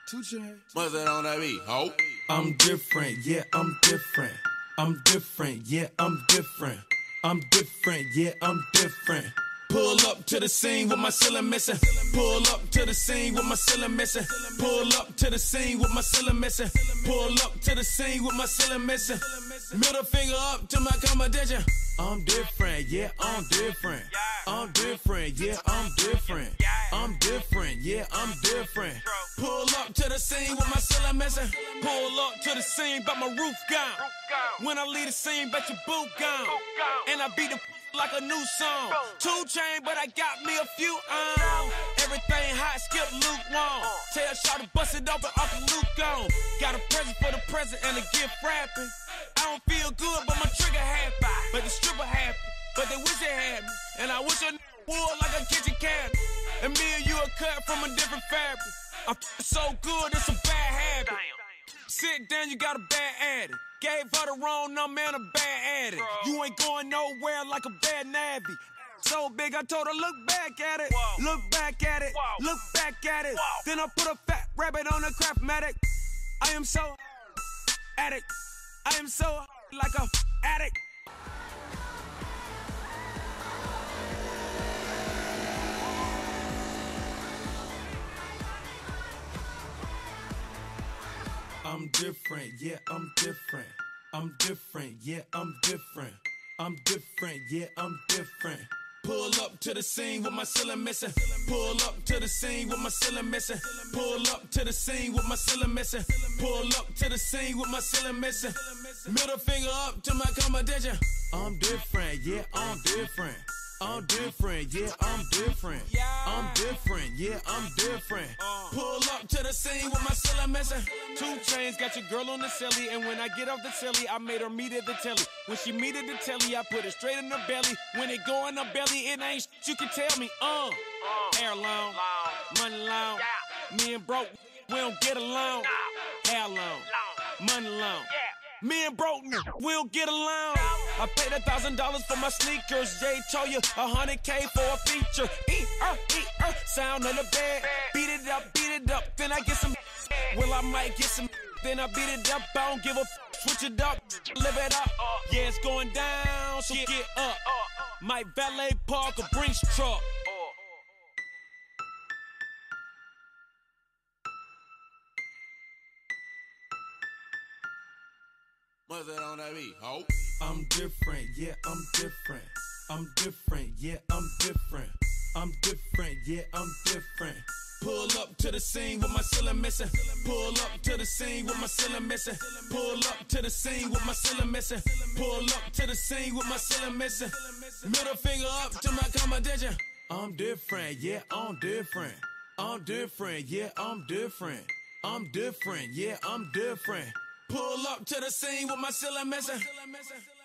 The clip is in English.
What's that on that beat, ho? I'm different, yeah, I'm different. I'm different, yeah, I'm different. I'm different, yeah, I'm different. Pull up to the scene with my ceiling missing. Pull up to the scene with my ceiling missing. Pull up to the scene with my ceiling missing. Pull up to the scene with my ceiling missing. Middle finger up to my competition. I'm different, yeah, I'm different. I'm different, yeah, I'm different. I'm different, yeah, I'm different. Pull up to the scene with my ceiling missing. Pull up to the scene, but my roof gone. When I leave the scene, bet your boot gone. And I beat the like a new song. 2 Chainz, but I got me a few everything hot, skip lukewarm. Tell Shawty to bust it open, off the Luke on. Got a present for the present and a gift wrapping. I don't feel good, but my trigger happy. But the stripper happy, but they wish they had me. And I wish a would like a kitchen cabinet. And me and you are cut from a different fabric. I'm so good, it's a bad habit. Sit down, you got a bad addict. Gave her the wrong number and a bad addict. You ain't going nowhere like a bad navvy. So big, I told her, look back at it. Look back at it. Look back at it. Then I put a fat rabbit on a Craftmatic. I am so addict. I am so like a addict. I'm different, yeah, I'm different. I'm different, yeah, I'm different. I'm different, yeah, I'm different. Pull up to the scene with my ceiling missing. Pull up to the scene with my ceiling missing. Pull up to the scene with my ceiling missing. Pull up to the scene with my ceiling missing. Middle finger up to my competition. I'm different, yeah, I'm different. I'm different, yeah, I'm different. I'm different, yeah, I'm different. Pull up to the scene with my ceiling missing. 2 Chainz got your girl on the celly, and when I get off the celly, I made her meet at the telly. When she meet at the telly, I put it straight in her belly. When it go in her belly, it ain't shit you can tell me. Hair long, money long. Me and broke, we don't get along. Hair long, money long. Me and broke, we don't get along. I paid $1,000 for my sneakers. Jay told you $100K for a feature. Sound on the bed. Beat it up, then I get some. Well, I might get some. Then I beat it up. I don't give a switch it up, live it up. Yeah, it's going down, so get up. Might valet park a Brinks truck. What's that on that beat, ho? I'm different, yeah, I'm different. I'm different, yeah, I'm different. I'm different, yeah, I'm different. Pull up to the scene with my ceiling missing. Pull up to the scene with my ceiling missing. Pull up to the scene with my ceiling missing. Pull up to the scene with my ceiling missing. Middle finger up to my competition. I'm different, yeah, I'm different. I'm different, yeah, I'm different. I'm different, yeah, I'm different. Pull up to the scene with my ceiling missing.